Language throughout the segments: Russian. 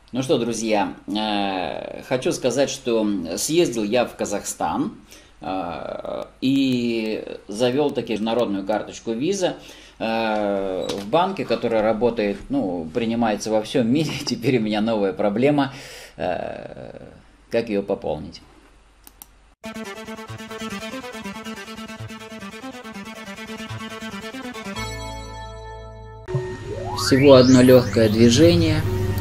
Ну что, друзья, хочу сказать, что съездил я в Казахстан и завел таки народную карточку Visa в банке, который работает, ну, принимается во всем мире. Теперь у меня новая проблема, как ее пополнить. Всего одно легкое движение.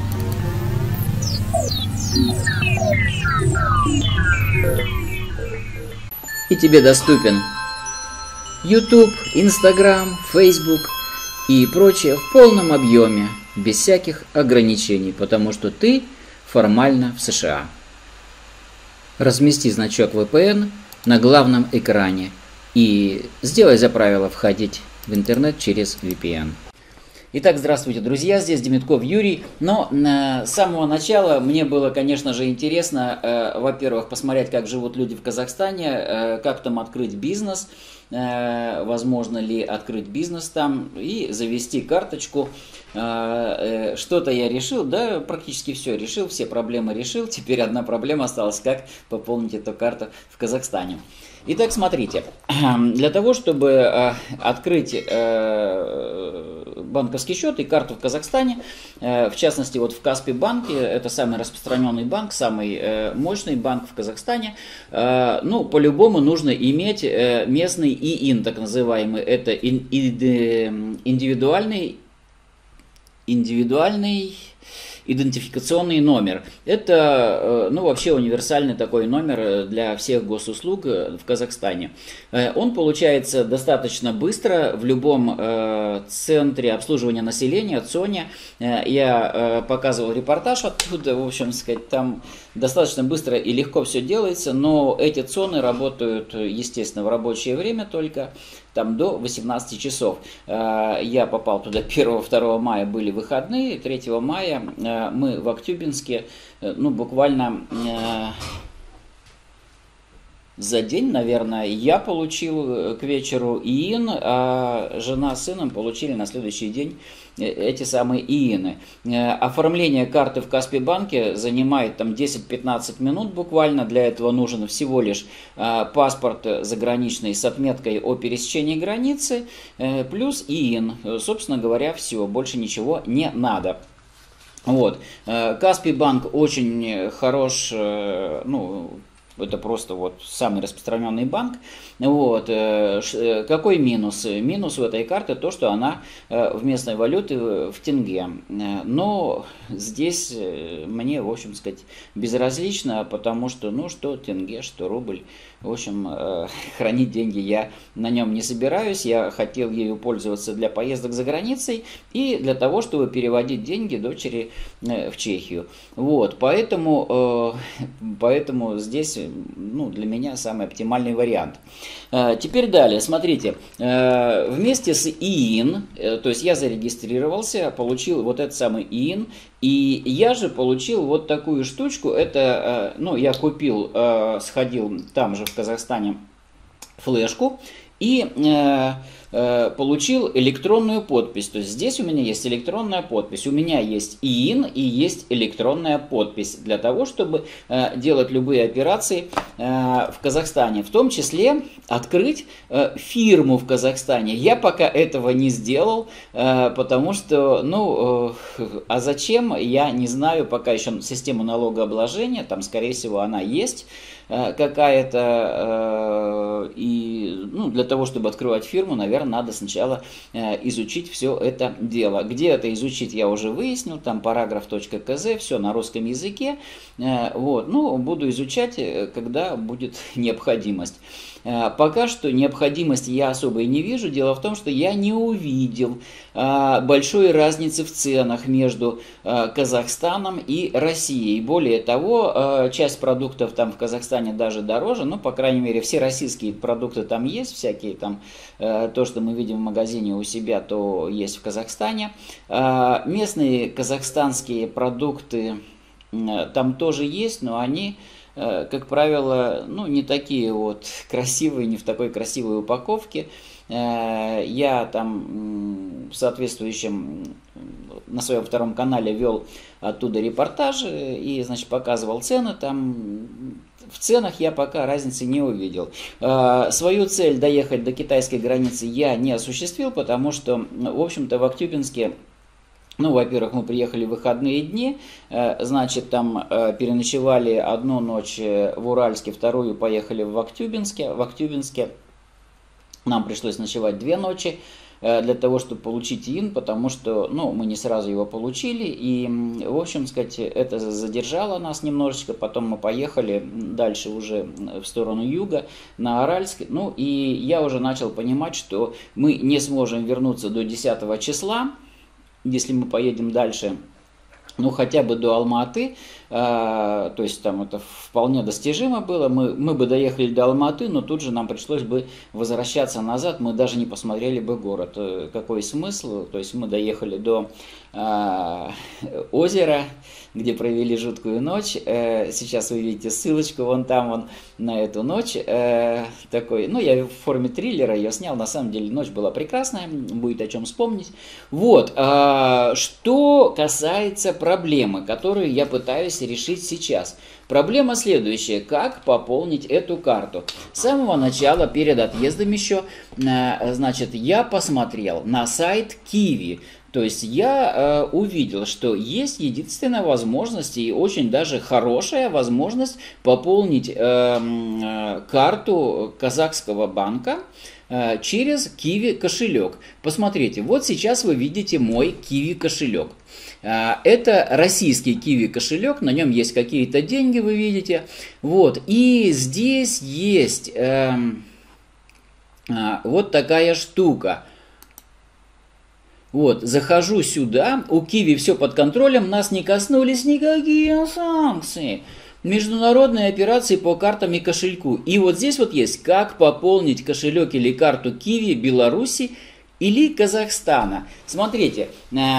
И тебе доступен YouTube, Instagram, Facebook и прочее в полном объеме, без всяких ограничений, потому что ты формально в США. Размести значок VPN на главном экране и сделай за правило входить в интернет через VPN. Итак, здравствуйте, друзья, здесь Демитков Юрий. Но с самого начала мне было, конечно же, интересно, во-первых, посмотреть, как живут люди в Казахстане, как там открыть бизнес, возможно ли открыть бизнес там и завести карточку. Что-то я решил, да, практически все решил, все проблемы решил. Теперь одна проблема осталась, как пополнить эту карту в Казахстане. Итак, смотрите, для того, чтобы открыть банковский счет и карту в Казахстане, в частности, вот в Каспи банке, это самый распространенный банк, самый мощный банк в Казахстане, ну, по-любому нужно иметь местный ИИН, так называемый, это индивидуальный идентификационный номер. Это, ну, вообще универсальный такой номер для всех госуслуг в Казахстане. Он получается достаточно быстро в любом центре обслуживания населения, ЦОНе. Я показывал репортаж оттуда, в общем сказать, там достаточно быстро и легко все делается, но эти ЦОНы работают, естественно, в рабочее время только, там до 18 часов. Я попал туда 1-2 мая, были выходные, 3 мая мы в Актюбинске, ну, буквально за день, наверное, я получил к вечеру ИИН, а жена с сыном получили на следующий день эти самые ИИНы. Оформление карты в Каспи банке занимает там 10-15 минут буквально. Для этого нужен всего лишь паспорт заграничный с отметкой о пересечении границы, плюс ИИН. Собственно говоря, все, больше ничего не надо. Вот. Каспи банк очень хорош, ну, это просто вот самый распространенный банк. Вот. Какой минус? Минус у этой карты то, что она в местной валюте в тенге. Но здесь мне, в общем сказать, безразлично, потому что, ну, что тенге, что рубль. В общем, хранить деньги я на нем не собираюсь. Я хотел ею пользоваться для поездок за границей и для того, чтобы переводить деньги дочери в Чехию. Вот. Поэтому здесь, ну, для меня самый оптимальный вариант. Теперь далее, смотрите, вместе с ИИН, то есть я зарегистрировался, получил вот этот самый ИИН, и я же получил вот такую штучку, это, ну, я купил, сходил там же в Казахстане флешку и получил электронную подпись. То есть здесь у меня есть электронная подпись. У меня есть ИИН и есть электронная подпись для того, чтобы делать любые операции в Казахстане. В том числе открыть фирму в Казахстане. Я пока этого не сделал, потому что, ну, а зачем, я не знаю. Пока еще система налогообложения, там, скорее всего, она есть какая-то, и, ну, для того, чтобы открывать фирму, наверное, надо сначала изучить все это дело. Где это изучить, я уже выяснил, там параграф.кз, все на русском языке, вот, ну, буду изучать, когда будет необходимость. Пока что необходимости я особо и не вижу. Дело в том, что я не увидел большой разницы в ценах между Казахстаном и Россией. Более того, часть продуктов там в Казахстане даже дороже, но, по крайней мере, все российские продукты там есть, всякие там, то, что мы видим в магазине у себя, то есть в Казахстане. Местные казахстанские продукты там тоже есть, но они как правило, ну, не такие вот красивые, не в такой красивой упаковке. Я там в соответствующем, на своем втором канале вел оттуда репортажи и, значит, показывал цены. Там в ценах я пока разницы не увидел. Свою цель доехать до китайской границы я не осуществил, потому что, в общем-то, в Актюбинске, ну, во-первых, мы приехали в выходные дни, значит, там переночевали одну ночь в Уральске, вторую поехали в Актюбинске. В Актюбинске нам пришлось ночевать 2 ночи для того, чтобы получить ИИН, потому что, ну, мы не сразу его получили, и, в общем, сказать, это задержало нас немножечко, потом мы поехали дальше уже в сторону юга, на Аральск, ну, и я уже начал понимать, что мы не сможем вернуться до 10 числа, если мы поедем дальше, ну, хотя бы до Алма-Аты, то есть там это вполне достижимо было, мы бы доехали до Алма-Аты, но тут же нам пришлось бы возвращаться назад, мы даже не посмотрели бы город. Какой смысл? То есть мы доехали до озера, где провели жуткую ночь. Сейчас вы видите ссылочку вон там, вон, на эту ночь. Такой, ну, я в форме триллера ее снял, на самом деле ночь была прекрасная, будет о чем вспомнить. Вот, что касается проблемы, которую я пытаюсь решить сейчас. Проблема следующая: как пополнить эту карту? С самого начала, перед отъездом еще, значит, я посмотрел на сайт Kiwi. То есть я увидел, что есть единственная возможность и очень даже хорошая возможность пополнить карту казахского банка через Kiwi кошелек. Посмотрите, вот сейчас вы видите мой Kiwi кошелек. Это российский Kiwi кошелек, на нем есть какие-то деньги, вы видите. Вот, и здесь есть вот такая штука. Вот, захожу сюда, у Kiwi все под контролем, нас не коснулись никакие санкции. Международные операции по картам и кошельку. И вот здесь вот есть, как пополнить кошелек или карту Kiwi Беларуси или Казахстана. Смотрите,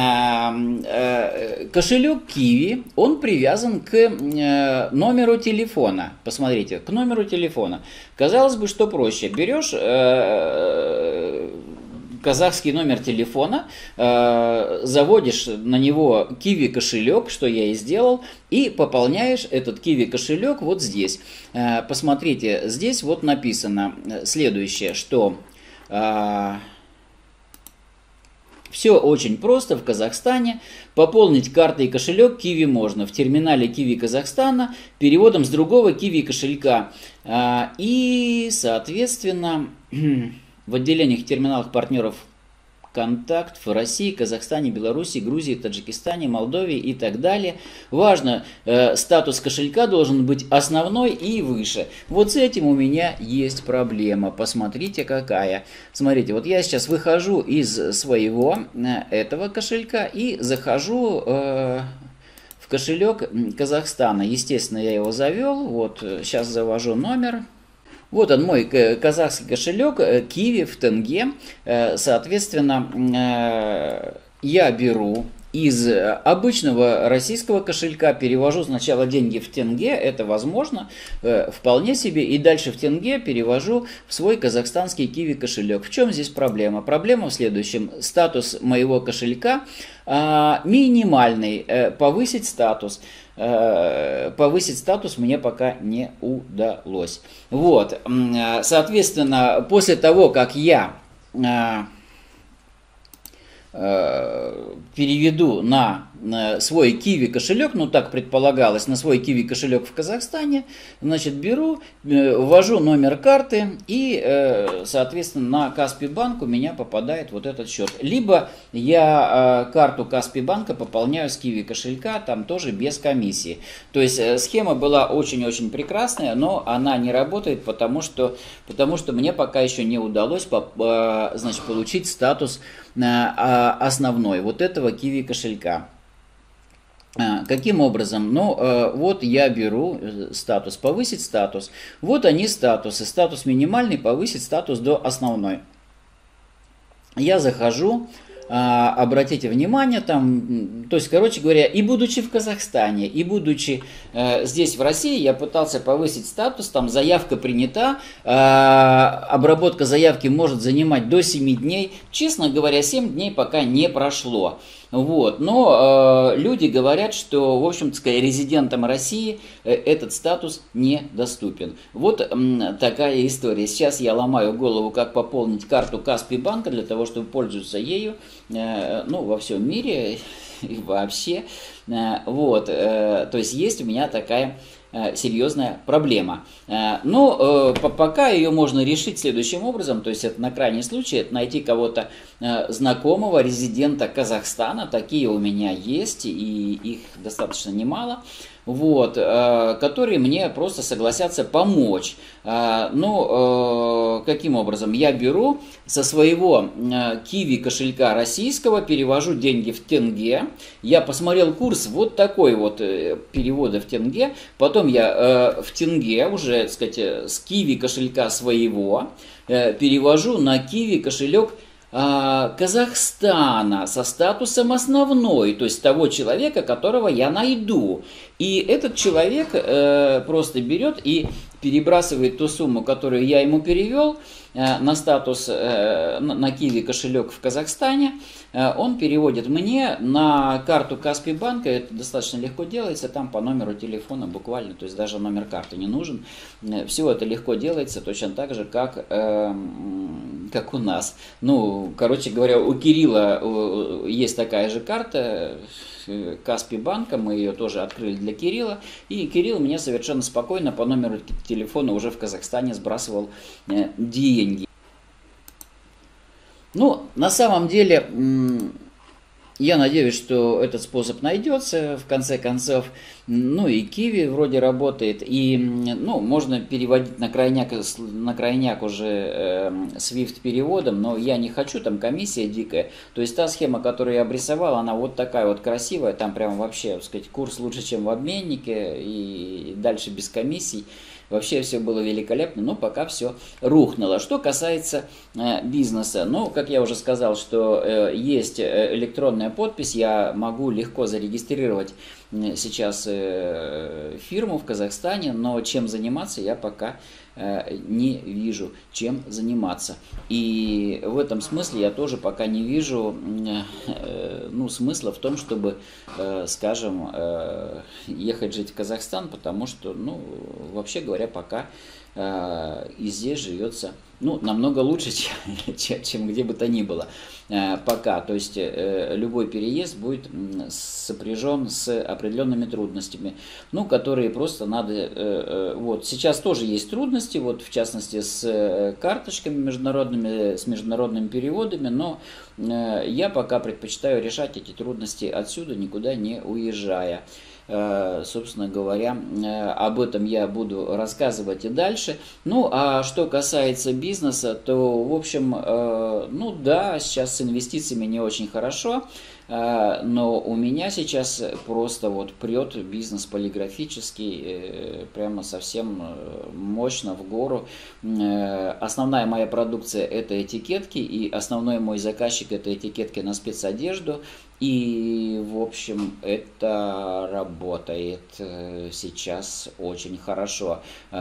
кошелек Kiwi, он привязан к номеру телефона. Посмотрите, к номеру телефона. Казалось бы, что проще. Берешь казахский номер телефона, заводишь на него Kiwi кошелек, что я и сделал, и пополняешь этот Kiwi кошелек вот здесь. Посмотрите, здесь вот написано следующее, что все очень просто в Казахстане. Пополнить картой и кошелек Kiwi можно в терминале Kiwi Казахстана переводом с другого Kiwi кошелька. И, соответственно, в отделениях терминалах партнеров «Контакт» в России, Казахстане, Беларуси, Грузии, Таджикистане, Молдове и так далее. Важно, статус кошелька должен быть основной и выше. Вот с этим у меня есть проблема. Посмотрите, какая. Смотрите, вот я сейчас выхожу из своего этого кошелька и захожу в кошелек Казахстана. Естественно, я его завел. Вот сейчас завожу номер. Вот он, мой казахский кошелек, Kiwi в тенге. Соответственно, я беру из обычного российского кошелька, перевожу сначала деньги в тенге, это возможно, вполне себе, и дальше в тенге перевожу в свой казахстанский Kiwi кошелек. В чем здесь проблема? Проблема в следующем. Статус моего кошелька минимальный, повысить статус. Повысить статус мне пока не удалось. Вот, соответственно, после того, как я переведу на свой Kiwi кошелек, ну так предполагалось, на свой Kiwi кошелек в Казахстане, значит, беру, ввожу номер карты и, соответственно, на Каспий банк у меня попадает вот этот счет. Либо я карту Каспий банка пополняю с Kiwi кошелька, там тоже без комиссии. То есть схема была очень-очень прекрасная, но она не работает, потому что мне пока еще не удалось, значит, получить статус основной вот этого Kiwi кошелька. Каким образом? Ну, вот я беру статус, повысить статус. Вот они статусы. Статус минимальный, повысить статус до основной. Я захожу обратите внимание, там, то есть, короче говоря, и будучи в Казахстане, и будучи здесь в России, я пытался повысить статус, там заявка принята, обработка заявки может занимать до 7 дней, честно говоря, 7 дней пока не прошло. Вот. Но люди говорят, что, в общем-то, резидентам России этот статус недоступен. Вот такая история. Сейчас я ломаю голову, как пополнить карту Каспий банка для того, чтобы пользоваться ею, ну, во всем мире и вообще. Вот. То есть есть у меня такая серьезная проблема. Но пока ее можно решить следующим образом, то есть это на крайний случай, это найти кого-то знакомого, резидента Казахстана, такие у меня есть, и их достаточно немало, вот, которые мне просто согласятся помочь. Ну, каким образом? Я беру со своего Kiwi кошелька российского, перевожу деньги в тенге, я посмотрел курс вот такой вот перевода в тенге, потом я в тенге уже, так сказать, с Kiwi кошелька своего перевожу на Kiwi кошелек Казахстана со статусом основной, то есть того человека, которого я найду. И этот человек просто берет и перебрасывает ту сумму, которую я ему перевел, на статус, на Kiwi кошелек в Казахстане, он переводит мне на карту Каспий банка, это достаточно легко делается, там по номеру телефона буквально, то есть даже номер карты не нужен, все это легко делается, точно так же, как у нас. Ну, короче говоря, у Кирилла есть такая же карта, Каспий банка, мы ее тоже открыли для Кирилла, и Кирилл мне совершенно спокойно по номеру телефона уже в Казахстане сбрасывал деньги. Ну, на самом деле, я надеюсь, что этот способ найдется в конце концов. Ну и Kiwi вроде работает, и ну, можно переводить на крайняк уже Swift переводом, но я не хочу, там комиссия дикая. То есть та схема, которую я обрисовал, она вот такая вот красивая, там прям вообще, так сказать, курс лучше, чем в обменнике, и дальше без комиссий. Вообще все было великолепно, но пока все рухнуло. Что касается бизнеса, ну, как я уже сказал, что есть электронная подпись, я могу легко зарегистрировать сейчас фирму в Казахстане, но чем заниматься я пока не вижу, чем заниматься. И в этом смысле я тоже пока не вижу смысла в том, чтобы, скажем, ехать жить в Казахстан, потому что, ну, вообще говоря, пока и здесь живется, ну, намного лучше, чем где бы то ни было пока. То есть любой переезд будет сопряжен с определенными трудностями, ну, которые просто надо... Вот сейчас тоже есть трудности, вот в частности с карточками международными, с международными переводами, но я пока предпочитаю решать эти трудности отсюда, никуда не уезжая. Собственно говоря, об этом я буду рассказывать и дальше. Ну, а что касается бизнеса, то, в общем, ну да, сейчас с инвестициями не очень хорошо, но у меня сейчас просто вот прет бизнес полиграфический, прямо совсем мощно в гору. Основная моя продукция — это этикетки, и основной мой заказчик — это этикетки на спецодежду. И, в общем, это работает сейчас очень хорошо.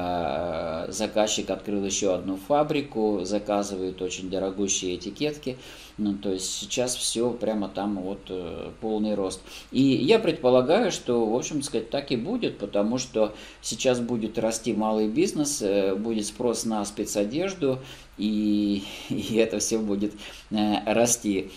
Заказчик открыл еще одну фабрику, заказывает очень дорогущие этикетки. Ну, то есть сейчас все прямо там вот полный рост. И я предполагаю, что, в общем сказать, так и будет, потому что сейчас будет расти малый бизнес, будет спрос на спецодежду, и это все будет расти.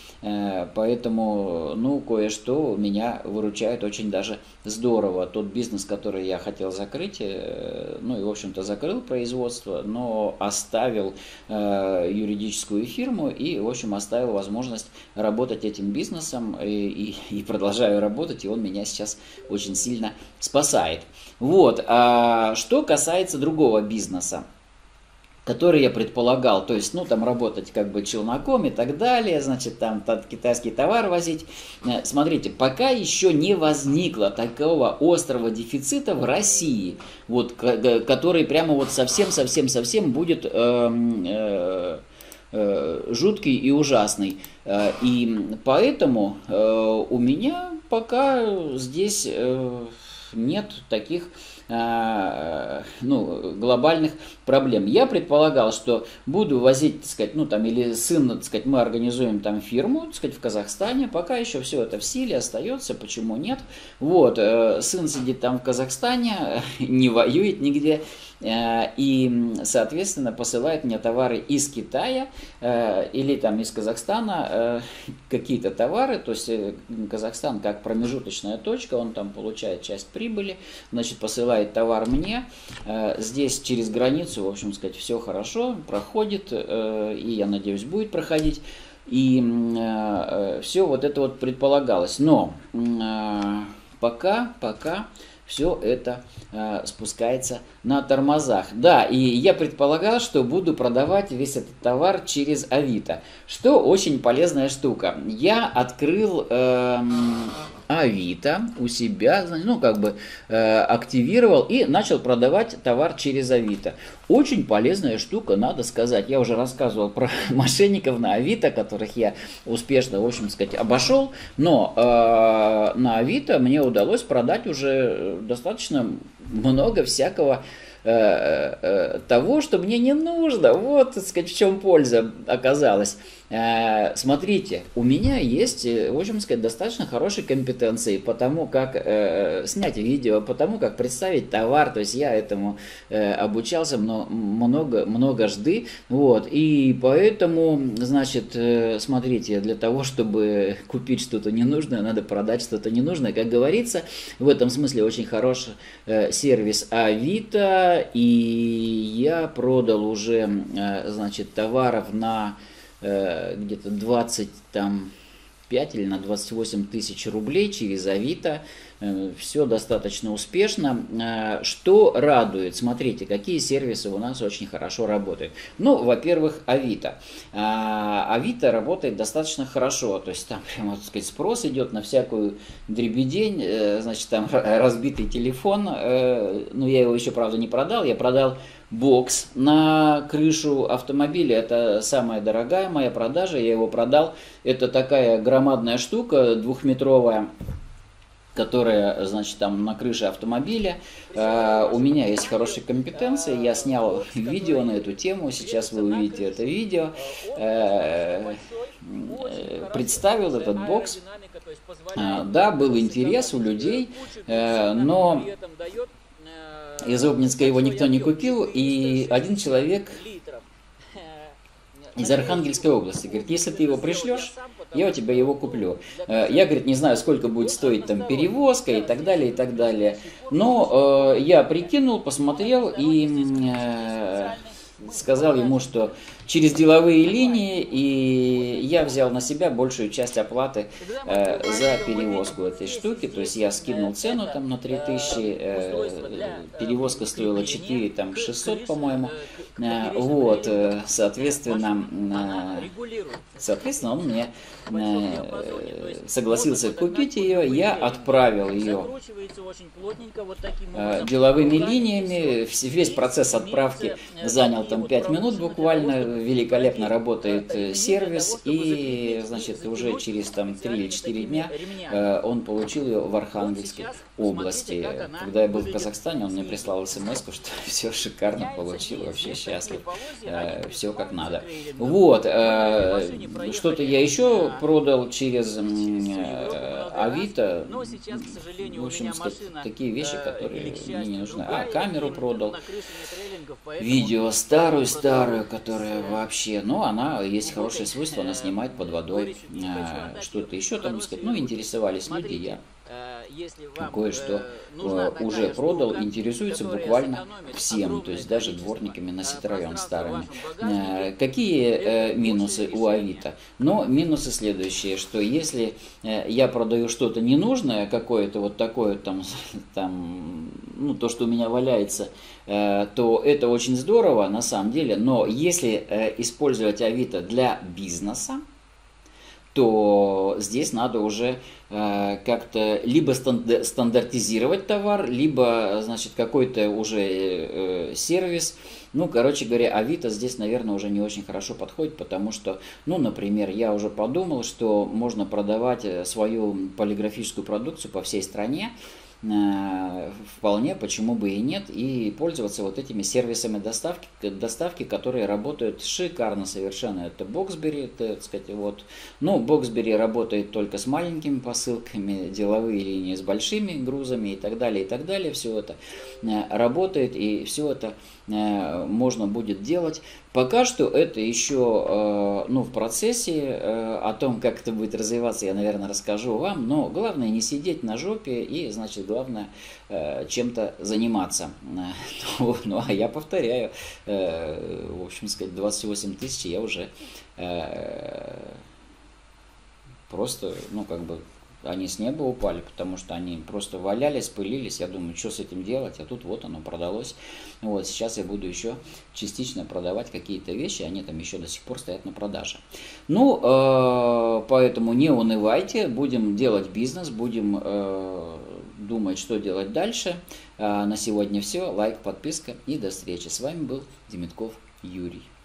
Поэтому, ну, кое-что меня выручает очень даже здорово. Тот бизнес, который я хотел закрыть, ну и, в общем-то, закрыл производство, но оставил юридическую фирму и, в общем, оставил возможность работать этим бизнесом, и продолжаю работать, и он меня сейчас очень сильно спасает. Вот. А что касается другого бизнеса, который я предполагал, то есть, ну, там работать как бы челноком и так далее, значит, там китайский товар возить. Смотрите, пока еще не возникло такого острого дефицита в России, вот, который прямо вот совсем будет жуткий и ужасный. И поэтому у меня пока здесь нет таких глобальных проблем. Я предполагал, что буду возить, так сказать, или сын, так сказать, мы организуем там фирму, так сказать, в Казахстане, пока еще все это в силе остается, почему нет. Вот, сын сидит там в Казахстане, не воюет нигде, и, соответственно, посылает мне товары из Китая или там из Казахстана, какие-то товары, то есть Казахстан как промежуточная точка, он там получает часть прибыли, значит, посылает товар мне, здесь через границу, в общем сказать, все хорошо, проходит, и я надеюсь, будет проходить, и все вот это вот предполагалось, но пока все это спускается на тормозах. Да, и я предполагал, что буду продавать весь этот товар через Авито, что очень полезная штука. Я открыл Авито у себя, активировал и начал продавать товар через Авито. Очень полезная штука, надо сказать. Я уже рассказывал про мошенников на Авито, которых я успешно, в общем сказать, обошел. Но на Авито мне удалось продать уже достаточно много всякого того, что мне не нужно. Вот, так сказать, в чем польза оказалась. Смотрите, у меня есть, в общем сказать, достаточно хорошие компетенции по тому, как снять видео, по тому, как представить товар. То есть я этому обучался многожды. Вот, и поэтому, значит, смотрите, для того, чтобы купить что-то ненужное, надо продать что-то ненужное. Как говорится, в этом смысле очень хороший сервис Авито. И я продал уже, значит, товаров на где-то 25 или на 28 тысяч рублей через Авито. Все достаточно успешно. Что радует? Смотрите, какие сервисы у нас очень хорошо работают. Ну, во-первых, Авито. Авито работает достаточно хорошо. То есть там, прямо, так сказать, спрос идет на всякую дребедень. Значит, там разбитый телефон. Ну, я его еще, правда, не продал. Я продал бокс на крышу автомобиля. Это самая дорогая моя продажа. Я его продал. Это такая громадная штука, двухметровая, которая, значит, там на крыше автомобиля. У меня есть хорошие компетенции. Я снял видео на эту тему. Сейчас вы увидите это видео. Представил этот бокс. Да, был интерес у людей, но из Обнинска его никто не купил, и один человек из Архангельской области говорит: если ты его пришлешь, я у тебя его куплю. Я, говорит, не знаю, сколько будет стоить там перевозка и так далее, и так далее. Но я прикинул, посмотрел и сказал ему, что через деловые линии, и я взял на себя большую часть оплаты за перевозку этой штуки. То есть я скинул цену там на 3000, перевозка стоила 4600, по-моему. Вот, соответственно, он мне согласился купить ее, я отправил ее деловыми линиями. Весь процесс отправки занял там 5 минут буквально. Великолепно работает сервис, и, значит, уже через там 3 или 4 дня он получил ее в Архангельской области. Когда я был в Казахстане, он мне прислал смс-ку, что все шикарно получил, вообще счастлив, все как надо. Вот, что-то я еще продал через Авито, в общем, такие вещи, которые мне не нужны. Камеру продал, видео старую, которая вообще, ну, она есть хорошее свойство, она снимает под водой, что-то еще там, сказать, ну, интересовались люди, я кое-что уже продал, интересуется буквально всем, то есть даже дворниками на Citroёn старыми. Какие минусы у Авито? Но минусы следующие, что если я продаю что-то ненужное, какое-то вот такое там, ну, то, что у меня валяется, то это очень здорово на самом деле, но если использовать Авито для бизнеса, то здесь надо уже как-то либо стандартизировать товар, либо, значит, какой-то уже сервис. Ну, короче говоря, Авито здесь, наверное, уже не очень хорошо подходит, потому что, ну, например, я уже подумал, что можно продавать свою полиграфическую продукцию по всей стране, вполне, почему бы и нет, и пользоваться вот этими сервисами доставки, которые работают шикарно совершенно. Это Boxberry, так сказать, вот. Ну, Boxberry работает только с маленькими посылками, деловые линии с большими грузами и так далее, все это работает, и все это можно будет делать. Пока что это еще ну, в процессе, о том, как это будет развиваться, я, наверное, расскажу вам, но главное не сидеть на жопе и, значит, главное чем-то заниматься. Ну, а я повторяю, в общем сказать, 28 тысяч я уже просто, ну, как бы, они с неба упали, потому что они просто валялись, пылились. Я думаю, что с этим делать? А тут вот оно продалось. Вот, сейчас я буду еще частично продавать какие-то вещи, они там еще до сих пор стоят на продаже. Ну, поэтому не унывайте, будем делать бизнес, будем думать, что делать дальше. На сегодня все. Лайк, подписка и до встречи. С вами был Демитков Юрий.